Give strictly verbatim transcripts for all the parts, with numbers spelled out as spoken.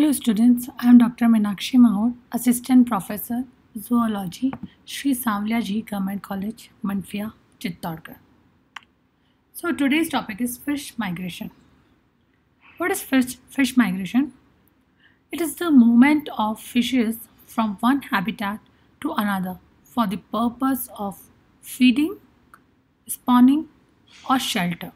Hello students, I am Doctor Meenakshi Mahur, Assistant Professor, Zoology, Sri Savlia Ji Government College, Manfia, Chittorgarh. So today's topic is fish migration. What is fish, fish migration? It is the movement of fishes from one habitat to another for the purpose of feeding, spawning or shelter.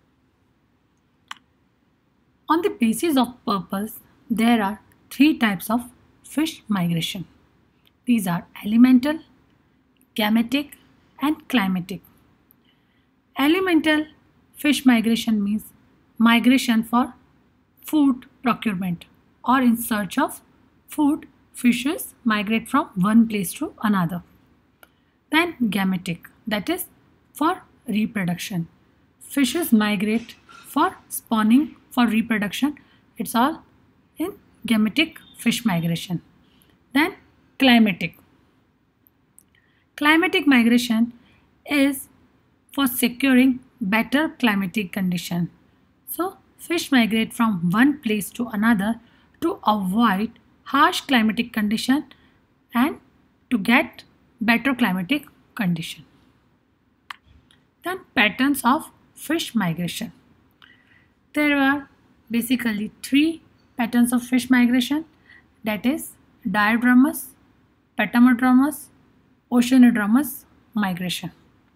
On the basis of purpose, there are three types of fish migration. These are elemental, gametic and climatic. Elemental fish migration means migration for food procurement or in search of food. Fishes migrate from one place to another. Then gametic, that is for reproduction. Fishes migrate for spawning, for reproduction. It's all in gametic fish migration. Then climatic. Climatic migration is for securing better climatic condition. So fish migrate from one place to another to avoid harsh climatic condition and to get better climatic condition. Then patterns of fish migration. There are basically three patterns of fish migration, that is diadromous, petamodromous, oceanodromous migration.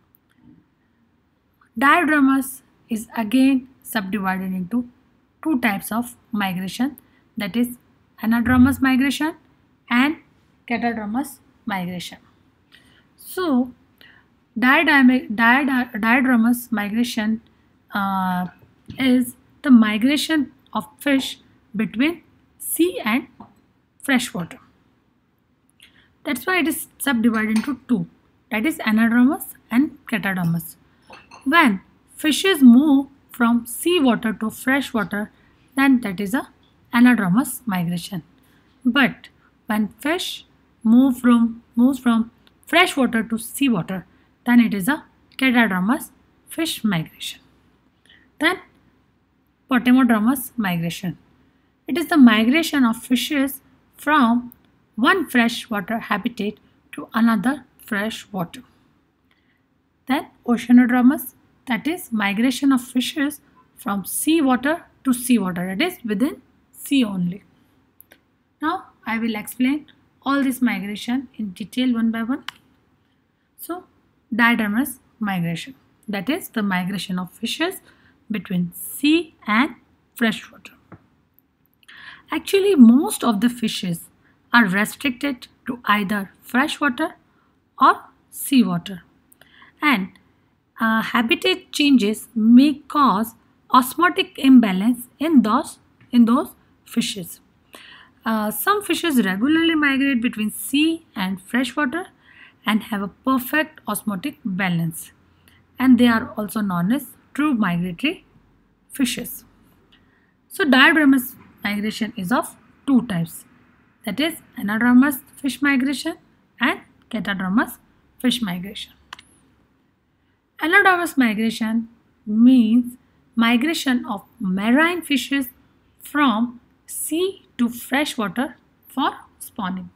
Diadromous is again subdivided into two types of migration, that is anadromous migration and catadromous migration. So diadromous diadromous migration uh, is the migration of fish between sea and freshwater. That's why it is subdivided into two, that is anadromous and catadromous. When fishes move from seawater to freshwater, then that is a anadromous migration. But when fish move from moves from freshwater to seawater, then it is a catadromous fish migration. Then potamodromous migration. It is the migration of fishes from one freshwater habitat to another freshwater. Then oceanodromous, that is migration of fishes from seawater to seawater, that is within sea only. Now I will explain all this migration in detail one by one. So diadromous migration, that is the migration of fishes between sea and freshwater. Actually, most of the fishes are restricted to either freshwater or seawater, and uh, habitat changes may cause osmotic imbalance in those in those fishes. Uh, some fishes regularly migrate between sea and freshwater and have a perfect osmotic balance, and they are also known as true migratory fishes. So diadromous migration is of two types, that is anadromous fish migration and catadromous fish migration. Anadromous migration means migration of marine fishes from sea to freshwater for spawning.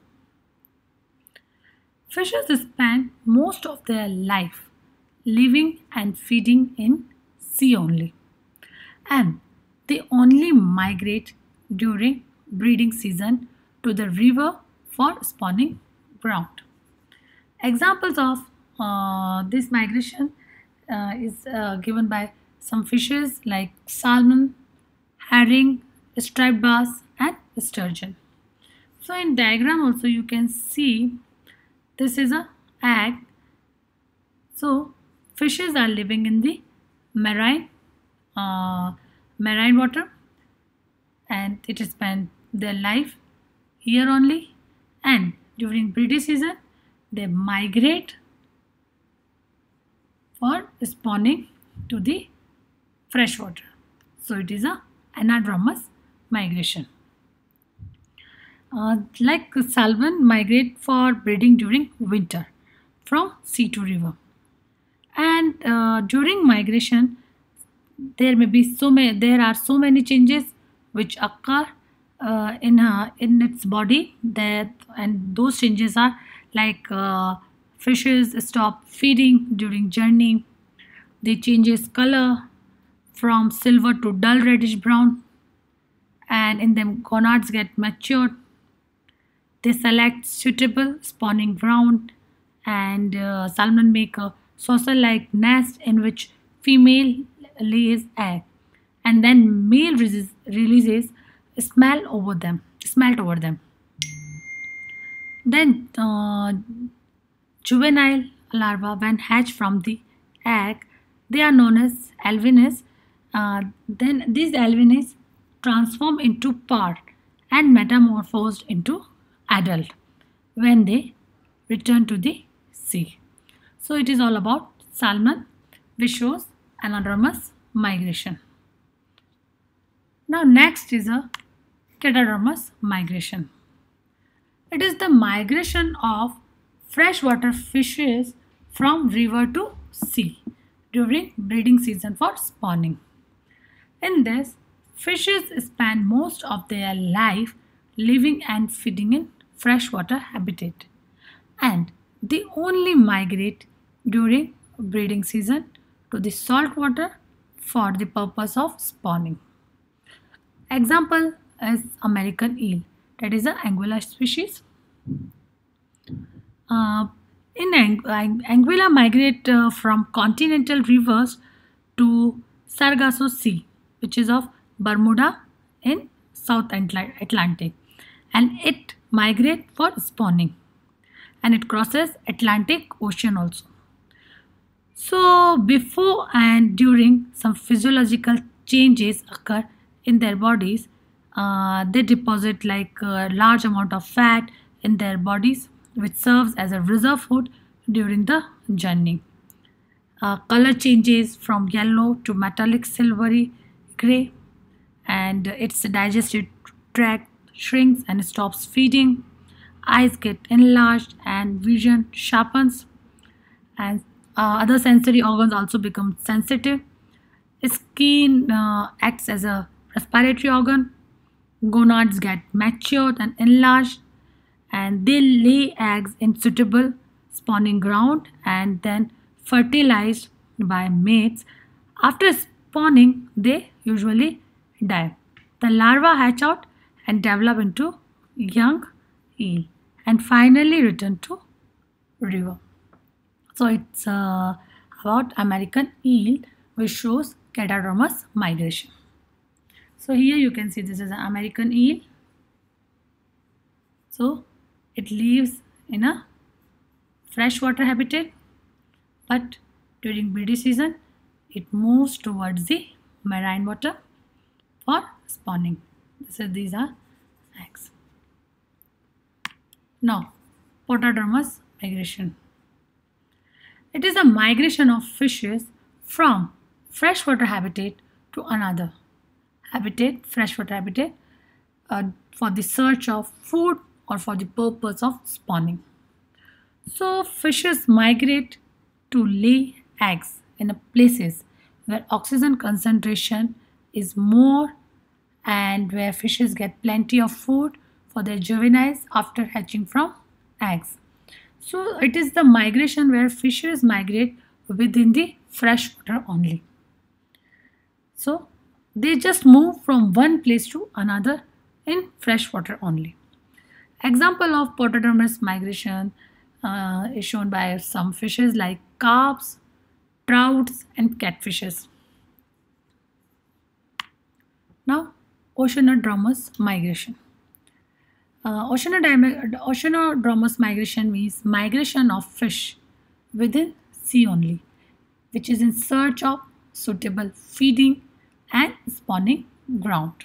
Fishes spend most of their life living and feeding in sea only, and they only migrate during breeding season to the river for spawning ground. Examples of uh, this migration uh, is uh, given by some fishes like salmon, herring, striped bass and sturgeon. So in diagram also you can see this is a egg. So fishes are living in the marine uh, marine water, and it spend their life here only, and during breeding season they migrate for spawning to the freshwater. So it is a anadromous migration. Uh, like salmon migrate for breeding during winter from sea to river, and uh, during migration there may be so many there are so many changes which occur uh, in uh, in its body, that and those changes are like uh, fishes stop feeding during journey. They changes color from silver to dull reddish brown, and in them gonads get matured. They select suitable spawning ground, and uh, salmon make a saucer-like nest in which female lays egg, and then male releases, releases smell over them, smelt over them. Then uh, juvenile larvae, when hatched from the egg, they are known as alevines. Uh, then these alevines transform into part and metamorphosed into adult when they return to the sea. So it is all about salmon, which shows anadromous migration. Now next is a catadromous migration. It is the migration of freshwater fishes from river to sea during breeding season for spawning. In this, fishes spend most of their life living and feeding in freshwater habitat, and they only migrate during breeding season to the salt water for the purpose of spawning. Example is American eel, that is an Anguilla species. Uh, in Ang- Ang- Anguilla migrate uh, from continental rivers to Sargasso Sea, which is of Bermuda in South Atl- Atlantic, and it migrate for spawning, and it crosses Atlantic Ocean also. So before and during some physiological changes occur in their bodies, uh, they deposit like a large amount of fat in their bodies, which serves as a reserve food during the journey. Uh, color changes from yellow to metallic silvery gray, and its digestive tract shrinks and stops feeding. Eyes get enlarged and vision sharpens, and uh, other sensory organs also become sensitive. Skin uh, acts as a respiratory organ. Gonads get matured and enlarged, and they lay eggs in suitable spawning ground and then fertilized by mates. After spawning, they usually die. The larvae hatch out and develop into young eel and finally return to river. So it's uh, about American eel, which shows catadromous migration. So here you can see this is an American eel. So it lives in a freshwater habitat, but during breeding season it moves towards the marine water for spawning. So these are eggs. Now, potadermous migration. It is a migration of fishes from freshwater habitat to another habitat, freshwater habitat, uh, for the search of food or for the purpose of spawning. So fishes migrate to lay eggs in places where oxygen concentration is more and where fishes get plenty of food for their juveniles after hatching from eggs. So it is the migration where fishes migrate within the freshwater only. So they just move from one place to another in freshwater only. Example of potadermous migration uh, is shown by some fishes like carps, trouts, and catfishes. Now, oceanodromous migration. Uh, oceanodromous, oceanodromous migration means migration of fish within sea only, which is in search of suitable feeding and spawning ground.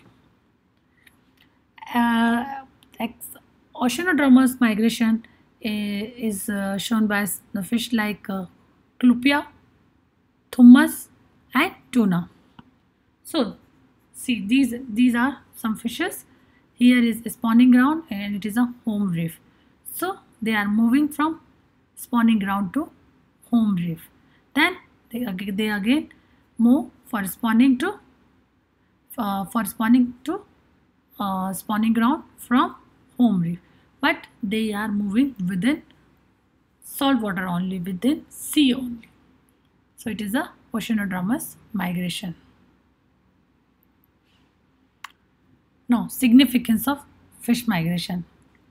Uh, oceanodromous migration is uh, shown by the fish like uh, clupia, thummus, and tuna. So, see these these are some fishes. Here is a spawning ground and it is a home reef. So they are moving from spawning ground to home reef. Then they, they again move for spawning to uh, for spawning to uh, spawning ground from home reef, but they are moving within salt water only, within sea only. So it is a oceanodromous migration. Now, significance of fish migration.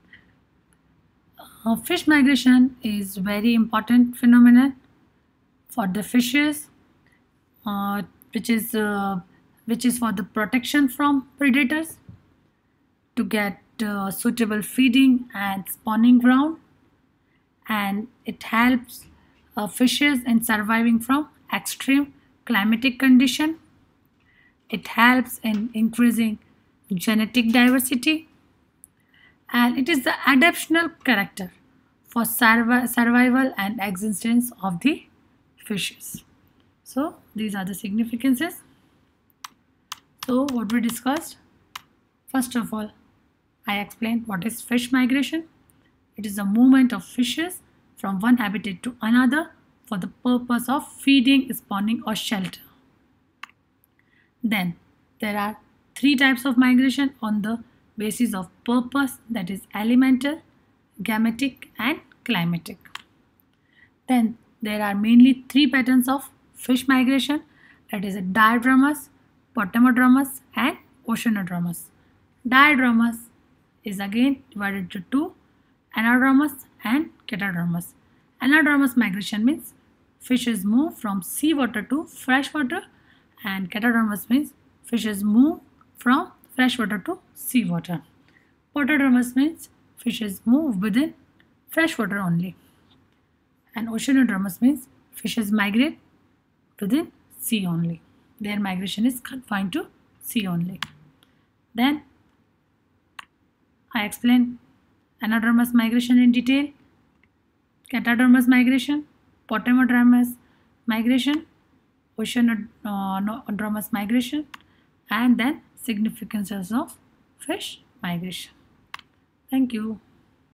Uh, fish migration is very important phenomenon for the fishes, uh, which is uh, which is for the protection from predators, to get uh, suitable feeding and spawning ground, and it helps uh, fishes in surviving from extreme climatic condition. It helps in increasing genetic diversity, and it is the adaptational character for survi- survival and existence of the fishes. So these are the significances. So what we discussed, first of all, I explained what is fish migration. It is the movement of fishes from one habitat to another for the purpose of feeding, spawning, or shelter. Then there are three types of migration on the basis of purpose, that is elemental, gametic, and climatic. Then there are mainly three patterns of fish migration, that is diadromous, potamodromous, and oceanodromous. Diadromous is again divided into two, anadromous and catadromous. Anadromous migration means fishes move from seawater to freshwater, and catadromous means fishes move from freshwater to seawater. Potadromous means fishes move within freshwater only, and oceanodromous means fishes migrate within sea only. Their migration is confined to sea only. Then I explain anadromous migration in detail, catadromous migration, potamodromous migration, oceanodromous migration, and then significances of fish migration. Thank you.